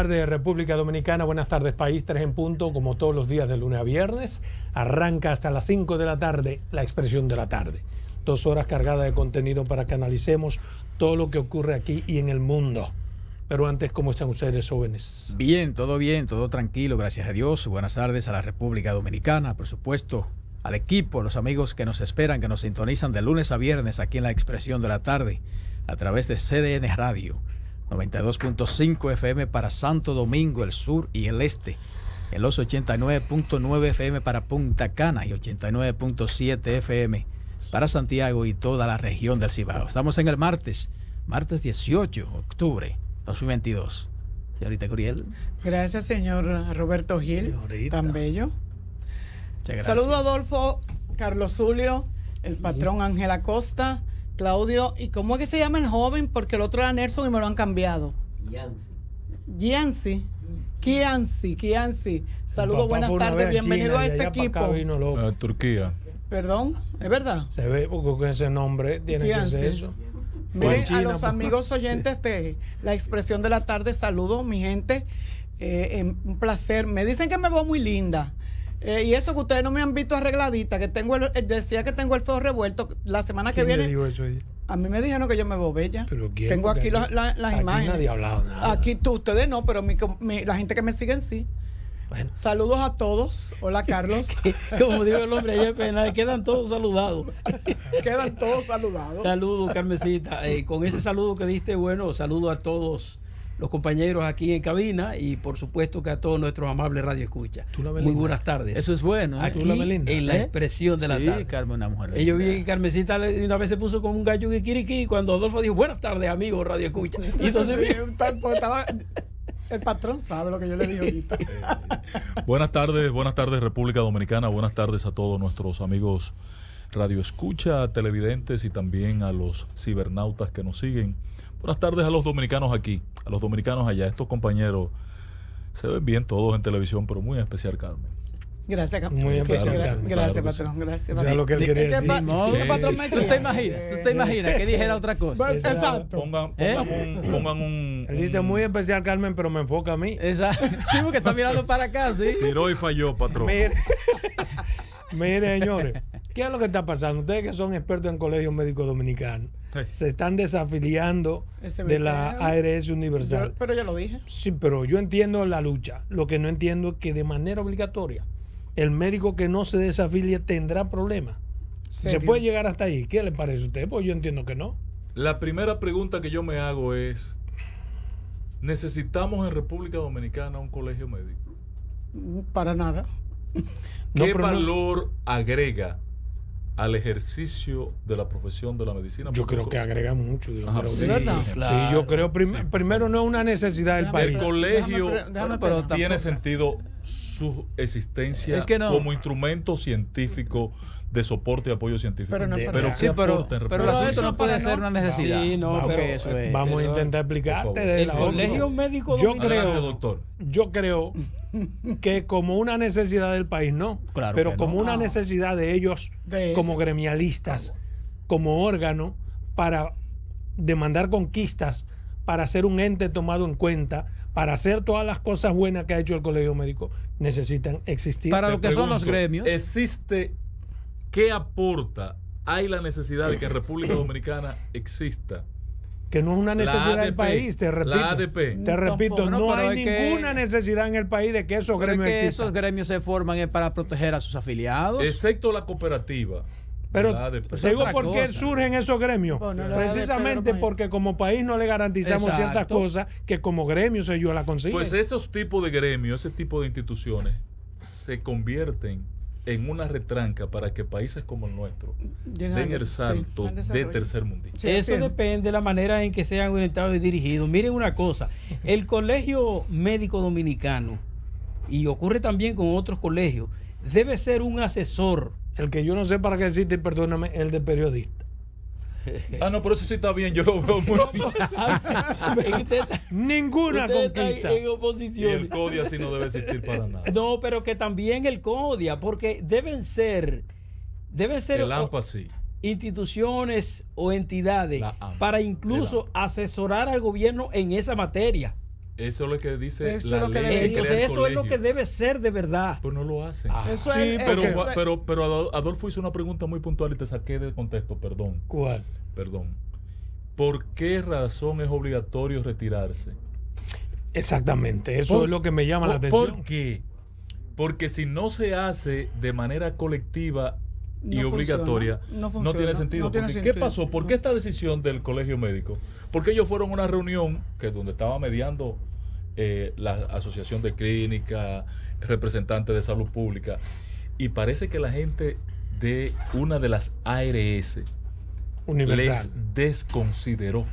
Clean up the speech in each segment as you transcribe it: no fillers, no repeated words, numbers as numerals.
Buenas tardes, República Dominicana, buenas tardes, país, 3 en punto, como todos los días de lunes a viernes. Arranca hasta las 5 de la tarde, la expresión de la tarde. 2 horas cargadas de contenido para que analicemos todo lo que ocurre aquí y en el mundo. Pero antes, ¿cómo están ustedes, jóvenes? Bien, todo tranquilo, gracias a Dios. Buenas tardes a la República Dominicana, por supuesto, al equipo, los amigos que nos esperan, que nos sintonizan de lunes a viernes aquí en la expresión de la tarde, a través de CDN Radio. 92.5 FM para Santo Domingo, el sur y el este, en los 89.9 FM para Punta Cana y 89.7 FM para Santiago y toda la región del Cibao. Estamos en el martes 18 de octubre 2022. Señorita Curiel. Gracias, señor Roberto Gil, señorita. Tan bello. Muchas gracias. Saludo a Adolfo, Carlos Julio, el patrón Ángel Acosta, Claudio, ¿y cómo es que se llama el joven? Porque el otro era Nelson y me lo han cambiado. Kianci. Saludos, buenas tardes, bienvenido a este equipo. Turquía. Perdón, ¿es verdad? Se ve porque con ese nombre tiene Kianci. que ser eso. Miren, China, a los amigos oyentes de la expresión de la tarde, saludos, mi gente. Un placer. Me dicen que me veo muy linda. Y eso que ustedes no me han visto arregladita, que tengo decía que tengo el feo revuelto. La semana que viene. Digo eso? A mí me dijeron que yo me veo bella. ¿Pero quién? Tengo aquí las aquí imágenes. Nadie ha hablado nada. Aquí ustedes no, pero la gente que me siguen sí. Bueno. Saludos a todos. Hola, Carlos. Como dijo el hombre ayer, penal, quedan todos saludados. Quedan todos saludados. Saludos, Carmencita. Con ese saludo que diste, bueno, saludo a todos los compañeros aquí en cabina y por supuesto que a todos nuestros amables radioescuchas. Muy buenas tardes. Eso es bueno. Aquí en la expresión de la tarde. Carmen, una mujer. Yo vi que Carmencita una vez se puso como un gallo de Kikiriki cuando Adolfo dijo, buenas tardes, amigos radioescucha. Y entonces el patrón sabe lo que yo le dije ahorita. Buenas tardes República Dominicana, buenas tardes a todos nuestros amigos radioescucha, televidentes y también a los cibernautas que nos siguen. Buenas tardes a los dominicanos aquí, a los dominicanos allá. Estos compañeros se ven bien todos en televisión, pero muy en especial Carmen. Gracias, muy especial. Gracias, patrón. Gracias. Eso es lo que él quería decir. ¿Tú te imaginas que dijera otra cosa? Exacto. Pongan un... Él dice muy especial, Carmen, pero me enfoca a mí. Exacto. Sí, porque está mirando para acá, sí. Tiró y falló, patrón. Mire, señores, ¿qué es lo que está pasando? Ustedes que son expertos en colegios médicos dominicanos, se están desafiliando de la ARS Universal. Pero ya lo dije. Sí, pero yo entiendo la lucha. Lo que no entiendo es que de manera obligatoria el médico que no se desafilie tendrá problemas. ¿Se puede llegar hasta ahí? ¿Qué le parece a usted? Pues yo entiendo que no. La primera pregunta que yo me hago es, ¿necesitamos en República Dominicana un colegio médico? Para nada. ¿Qué valor agrega al ejercicio de la profesión de la medicina? Yo creo que agrega mucho. Sí, ¿verdad? Claro, sí, yo creo primero no es una necesidad del país. El colegio pero tiene sentido su existencia como instrumento científico de soporte y apoyo científico. Pero el asunto no puede ser una necesidad. Sí, no, pero eso es. Vamos a intentar explicarte. El colegio médico yo creo que como una necesidad del país, no. Claro, pero como una necesidad de ellos, como gremialistas, como órgano, para demandar conquistas, para ser un ente tomado en cuenta, para hacer todas las cosas buenas que ha hecho el colegio médico, necesitan existir. Para lo que son los gremios. ¿Existe? ¿Qué aporta? ¿Hay la necesidad de que en República Dominicana exista? Que no es una necesidad del país, te repito. La ADP. Te repito, no hay ninguna necesidad en el país de que esos gremios existan. Esos gremios se forman para proteger a sus afiliados. Excepto la cooperativa. Pero digo por qué surgen esos gremios. Precisamente porque como país no le garantizamos ciertas cosas que como gremios ellos la consiguen. Pues esos tipos de gremios, ese tipo de instituciones se convierten en una retranca para que países como el nuestro den el salto de tercer mundista. Sí, eso depende de la manera en que sean orientados y dirigidos. Miren una cosa, el Colegio Médico Dominicano, y ocurre también con otros colegios, debe ser un asesor. El que yo no sé para qué existe, perdóname, el de periodista. No, pero eso sí está bien, yo lo veo muy bien. Ninguna conquista. Está en oposición. Y el CODIA sí no debe existir para nada. No, pero que también el CODIA, porque deben ser el AMPA sí. instituciones o entidades para incluso asesorar al gobierno en esa materia. Eso es lo que dice Eso la es lo que ley. debería. Que crea el Entonces eso es lo colegio. que debe ser de verdad. Pero no lo hacen. Eso Sí, es, Pero Adolfo hizo una pregunta muy puntual y te saqué de contexto, perdón. ¿Cuál? Perdón. ¿Por qué razón es obligatorio retirarse? Exactamente, eso es lo que me llama la atención. ¿Por qué? Porque si no se hace de manera colectiva y No obligatoria, funciona, no no funciona, tiene sentido. no tiene Porque, sentido. ¿qué pasó? ¿Por qué esta decisión del colegio médico? Porque ellos fueron a una reunión donde estaba mediando la asociación de clínica, representantes de salud pública, y parece que la gente de una de las ARS Universal. les desconsideró.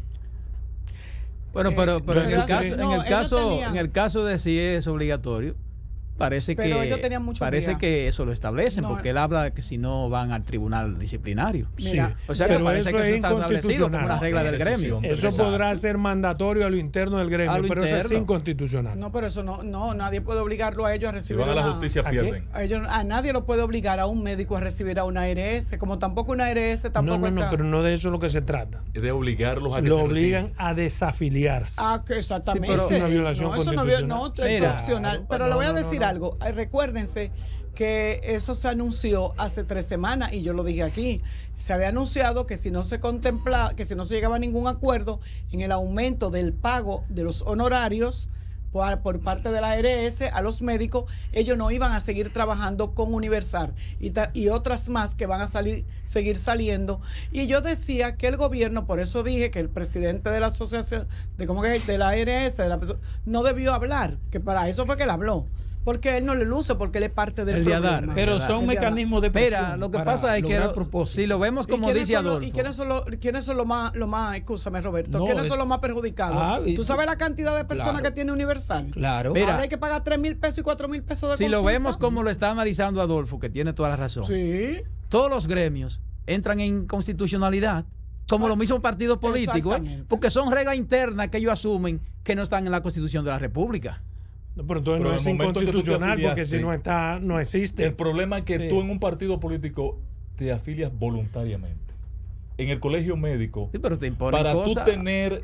Bueno, pero en el caso, no, ellos tenían- en el caso de si es obligatorio, parece Pero ellos tenían muchos parece días. que eso lo establecen, No, porque él habla de que si no van al tribunal disciplinario. Mira, O sea que pero parece eso que es eso está establecido como una inconstitucional. regla del Decisión gremio. del Eso Exacto. podrá ser mandatorio a lo interno del gremio, A lo pero eso es interno. inconstitucional. No, pero eso no, nadie puede obligarlo a ellos a Si recibir van a la una- justicia, ¿A qué? pierden. a nadie lo puede obligar a un médico a recibir a una ARS, como tampoco una ARS No, tampoco no, está. pero no de eso es lo que se trata. De obligarlos a que Lo se obligan retiren. a desafiliarse. Ah, que exactamente. Sí, pero es una violación no, eso no, constitucional. no, eso es Mira, opcional. Pero no, le voy a no, no, decir no. algo. Recuérdense que eso se anunció hace 3 semanas y yo lo dije aquí. Se había anunciado que si no se contemplaba, que si no se llegaba a ningún acuerdo en el aumento del pago de los honorarios por parte de la ARS a los médicos, ellos no iban a seguir trabajando con Universal y otras más que van a seguir saliendo. Y yo decía que el gobierno, por eso dije que el presidente de la asociación, de la ARS, no debió hablar, que para eso fue que él habló. Porque él no le luce, porque él es parte del El de problema. Adar. Pero son mecanismos de presión. Mira, lo que para pasa es que lograr propósitos. si lo vemos como dice Adolfo. ¿Y quiénes son los más, escúchame Roberto, No, quiénes es- son los más perjudicados? Ah, y ¿Tú tú- sabes la cantidad de personas Claro. que tiene Universal? Claro. Mira, Ahora hay que pagar 3,000 pesos y 4,000 pesos de Si lo consulta. vemos como lo está analizando Adolfo, que tiene toda la razón, Sí. todos los gremios entran en constitucionalidad, como los mismos partidos políticos, Exactamente. porque son reglas internas que ellos asumen que no están en la Constitución de la República. No, pero entonces Pero no en es el momento en que tú te inconstitucional porque afiliaste, si no está, no existe. El problema es que Sí. tú en un partido político te afilias voluntariamente. En el colegio médico, Sí, pero te imponen para cosas. tú tener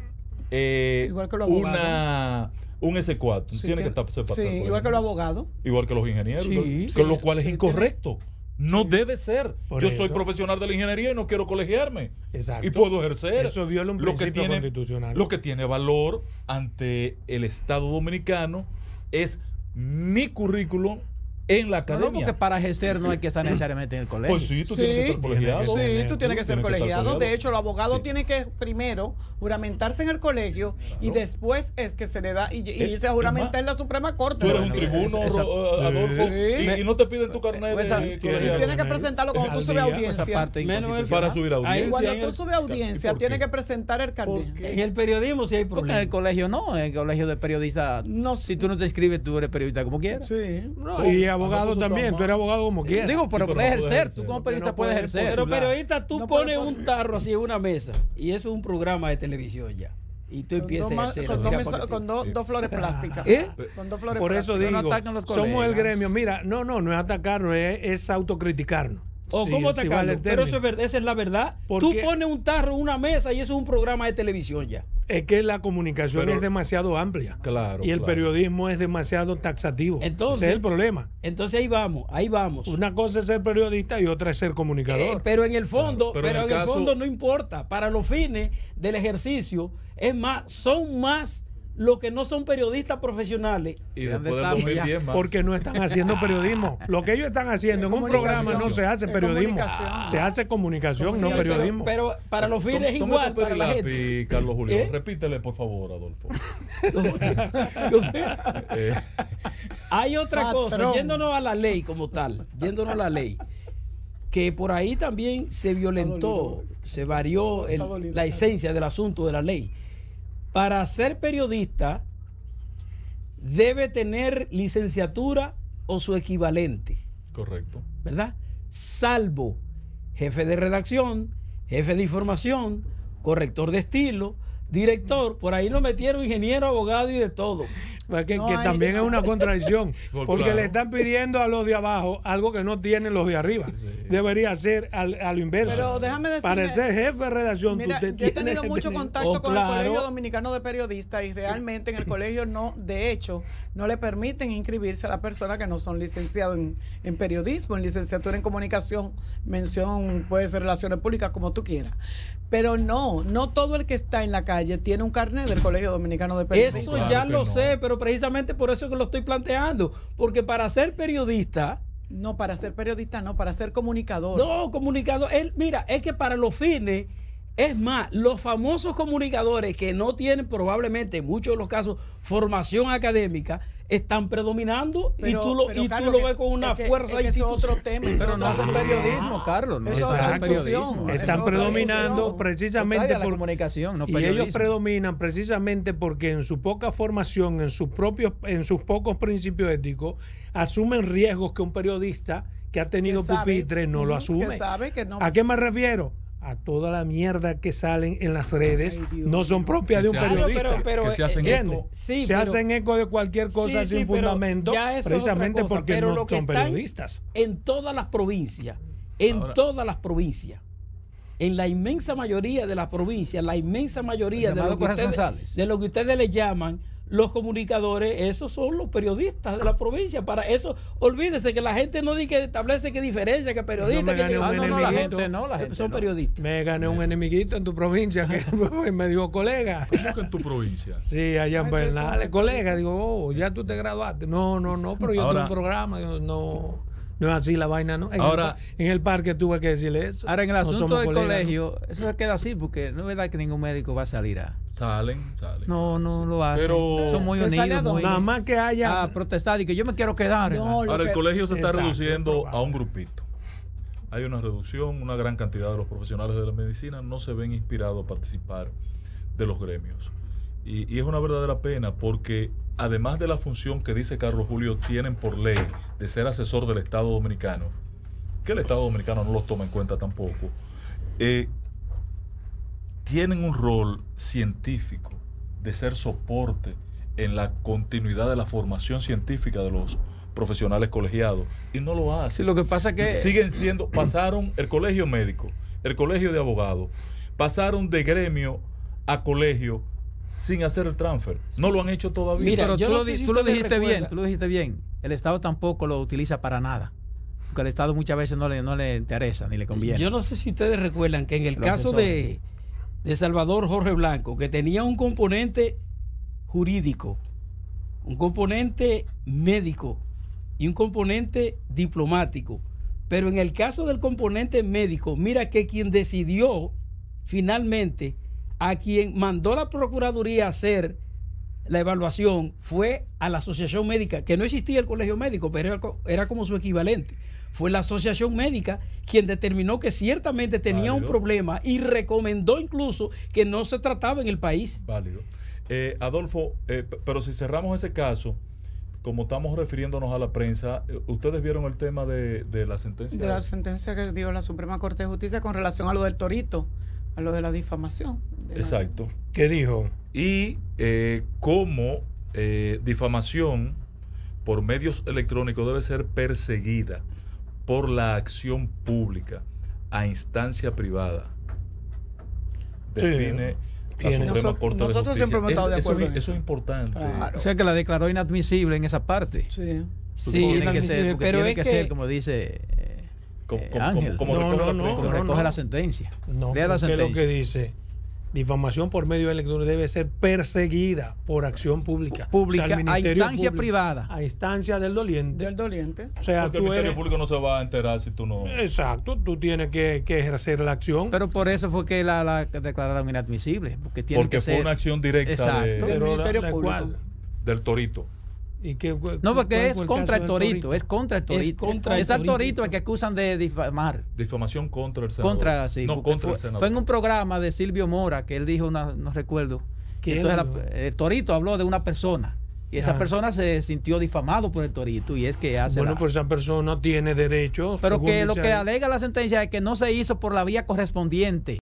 Igual que los abogados. un S4, tú Sí, tienes que estar separado sí, del colegio igual que los médico. abogados. Igual que los ingenieros, Sí, con sí, lo cual es sí, incorrecto. No debe ser. Por Yo eso. soy profesional de la ingeniería y no quiero colegiarme. Exacto. Y puedo ejercer. Eso viola un lo que principio tiene, constitucional. Lo que tiene valor ante el Estado dominicano es mi currículum en la No, academia. no, porque para ejercer no hay que estar necesariamente en el colegio. Pues sí, tú tienes que estar colegiado. Sí, Sí, tú tienes que ser Tienes que estar colegiado. colegiado. De hecho, los abogados Sí. tienen que primero juramentarse en el colegio y después es que se le da y irse a juramentar en la Suprema Corte. Tú eres un Bueno, tribuno, esa- Adolfo, Sí. y no te piden tu carnet Esa- de Y colegiado. tienes que presentarlo cuando tú Al subes día. audiencia. Esa parte Menos el- inconstitucional. Para subir Ahí- audiencia. Cuando en tú el- subes audiencia, ¿Y por tienes qué? que presentar el carnet. ¿Por qué? En el periodismo sí hay Porque en el problemas. colegio no, en el colegio de periodistas, No si tú no te inscribes, tú eres periodista como quieras. Sí. No, y abogado eso también, está tú eres abogado como quieras. Digo, pero Sí, pero puedes no puedes ejercer, ejercer. tú como Pero periodista no puedes puedes ejercer. Pero postular. periodista, tú No pones puede- un tarro así en una mesa y eso es un programa de televisión ya. Y tú empiezas a ejercer. Con, mira, dos, porque- con dos flores plásticas. ¿Eh? Con dos flores Por eso plásticas. no digo, atacan los somos el colegas. gremio. Mira, no es atacarnos, es autocriticarnos. ¿O Sí, cómo sí atacarlo? vale el Pero eso término. es verdad, esa es la verdad. Porque- Tú pones un tarro en una mesa y eso es un programa de televisión ya. Es que la comunicación Pero- es demasiado amplia. Claro, Y el claro. periodismo es demasiado taxativo. Entonces- Ese es el problema. Entonces ahí vamos, ahí vamos. Una cosa es ser periodista y otra es ser comunicador. Pero en el fondo, Claro, pero en el en el caso- fondo no importa. Para los fines del ejercicio, es más, son más los que no son periodistas profesionales. Y ¿Dónde después del estamos 2010 más. Porque no están haciendo periodismo. Lo que ellos están haciendo en un programa no se hace Es periodismo. comunicación. Se hace comunicación, no Sí, periodismo. Pero para los fines es Toma igual papel para y la lápiz, gente. Carlos Julio. ¿Eh? Repítele, por favor, Adolfo. Eh, Hay otra cosa, Patrón. yéndonos a la ley como tal, yéndonos a la ley, que por ahí también se violentó, se varió Está dolido. la esencia del asunto de la ley. Para ser periodista debe tener licenciatura o su equivalente, correcto. ¿verdad? Salvo jefe de redacción, jefe de información, corrector de estilo, director, por ahí nos metieron ingeniero, abogado y de todo. Que No hay- también es una contradicción. Pues Porque claro. le están pidiendo a los de abajo algo que no tienen los de arriba. debería ser a lo inverso. Pero déjame decirle, para ser jefe de redacción, mira, tú yo he tenido mucho contacto con claro. el Colegio Dominicano de Periodistas y realmente en el colegio de hecho, no le permiten inscribirse a las personas que no son licenciados en periodismo, en licenciatura en comunicación, mención, puede ser relaciones públicas, como tú quieras. Pero no todo el que está en la calle tiene un carnet del Colegio Dominicano de Periodistas. Eso Claro ya que lo no. sé, pero precisamente por eso que lo estoy planteando. Porque para ser periodista, No, para ser periodista no, para ser comunicador. no, comunicador, mira, es que para los fines, es más, los famosos comunicadores que no tienen probablemente en muchos de los casos formación académica, están predominando y tú lo Carlos, ves con una fuerza es otro tema. Pero no hacen periodismo, Carlos. No Eso es hacen otra periodismo. discusión. Están Eso es predominando otra precisamente la por comunicación, no y periodismo. ellos predominan precisamente porque en su poca formación, en sus pocos principios éticos, asumen riesgos que un periodista que ha tenido Que sabe, pupitre no lo asume. que sabe que no- ¿A qué me refiero? A toda la mierda que salen en las redes Ay, Dios no son mío. propias de un Que se periodista. hacen- que se hacen ¿Entiendes? eco. Sí, se pero- hacen eco de cualquier cosa Sí, sin pero fundamento, ya eso es precisamente otra cosa, porque pero no lo que son están periodistas. En todas las provincias, en la inmensa mayoría de las provincias, la inmensa mayoría de Llamados lo corresponsales. de lo que ustedes le llaman los comunicadores, esos son los periodistas de la provincia. Para eso, olvídese que la gente no dice que establece qué diferencia, que periodista, me gané un no, la enemiguito. gente no, la gente son no. periodistas. Me gané un enemiguito en tu provincia que me dijo colega. ¿Cómo que en tu provincia? Sí, allá en Ah, eso es Bernales, un- colega, digo, oh, ya tú te graduaste. No, pero yo Ahora- tengo un programa. Digo, no es así la vaina, ¿no? Ahora- En el parque tuve que decirle eso. Ahora, en el No asunto somos del colegas, colegio, eso se queda así, porque no es verdad que ningún médico va a salir a... Salen. No lo hacen. Pero- Son muy ¿Que sale a unidos, dónde? muy... Nada más que haya. a protestar y que yo me quiero quedar. No, lo Ahora el que- colegio se está Exacto, reduciendo es probable. a un grupito. Hay una reducción, una gran cantidad de los profesionales de la medicina no se ven inspirados a participar de los gremios. Y es una verdadera pena porque además de la función que dice Carlos Julio tienen por ley de ser asesor del Estado Dominicano, que el Estado Dominicano no los toma en cuenta tampoco, tienen un rol científico de ser soporte en la continuidad de la formación científica de los profesionales colegiados y no lo hacen. Sí, lo que pasa es que... Siguen siendo, pasaron el colegio médico, el colegio de abogados, pasaron de gremio a colegio sin hacer el transfer. No lo han hecho todavía. Mira, pero yo tú, no lo, sé si tú lo ustedes dijiste bien, recuerdan. tú lo dijiste bien. El Estado tampoco lo utiliza para nada. Porque al Estado muchas veces no le interesa ni le conviene. Yo no sé si ustedes recuerdan que en el Los caso asesores. de Salvador Jorge Blanco, que tenía un componente jurídico, un componente médico y un componente diplomático, pero en el caso del componente médico, mira que quien decidió finalmente, a quien mandó la Procuraduría a hacer la evaluación, fue a la Asociación Médica, que no existía el Colegio Médico, pero era como su equivalente. Fue la Asociación Médica quien determinó que ciertamente tenía un Válido. problema y recomendó incluso que no se trataba en el país. Válido. Adolfo, pero si cerramos ese caso, como estamos refiriéndonos a la prensa, ¿ustedes vieron el tema de la sentencia? De la sentencia que dio la Suprema Corte de Justicia con relación a lo del Torito, a lo de la difamación. Exacto. ¿Qué dijo? Y cómo difamación por medios electrónicos debe ser perseguida por la acción pública a instancia privada. Sí. Define la Tiene. Suprema Corte de Nosotros Justicia. siempre hemos estado de Eso acuerdo en es importante. Claro. O sea que la declaró inadmisible en esa parte. Sí. Sí, Tiene que ser, inadmisible, porque pero tiene es que ser, como dice Ángel, Como No, recoge no, la no, prensa. como no, recoge no. la sentencia. No, Lea la porque lo sentencia. que dice, difamación por medio electrónico debe ser perseguida por acción pública. Pública, O sea, el a Ministerio instancia Público, privada. A instancia del doliente. Del doliente. O sea, Porque el tú Ministerio eres... Público no se va a enterar si tú no... Exacto, tú tienes que ejercer la acción. Pero por eso fue que la declararon inadmisible. Porque tiene Porque que fue ser. una acción directa Exacto. Del Ministerio la Público. cual- del Torito. ¿Y qué- cuál- No, cuál porque es fue contra el caso del Torito, es contra el Torito. contra el Es al Torito. Torito el que acusan de difamar. Difamación contra el senador. Contra, sí, no, porque contra el fue, senador. fue en un programa de Silvio Mora que él dijo, no recuerdo. ¿Quién Entonces habló? el Torito habló de una persona y esa Ah. persona se sintió difamado por el Torito y es que hace Bueno, la- pues esa persona tiene derecho. Pero según que lo dice que ahí. alega la sentencia es que no se hizo por la vía correspondiente.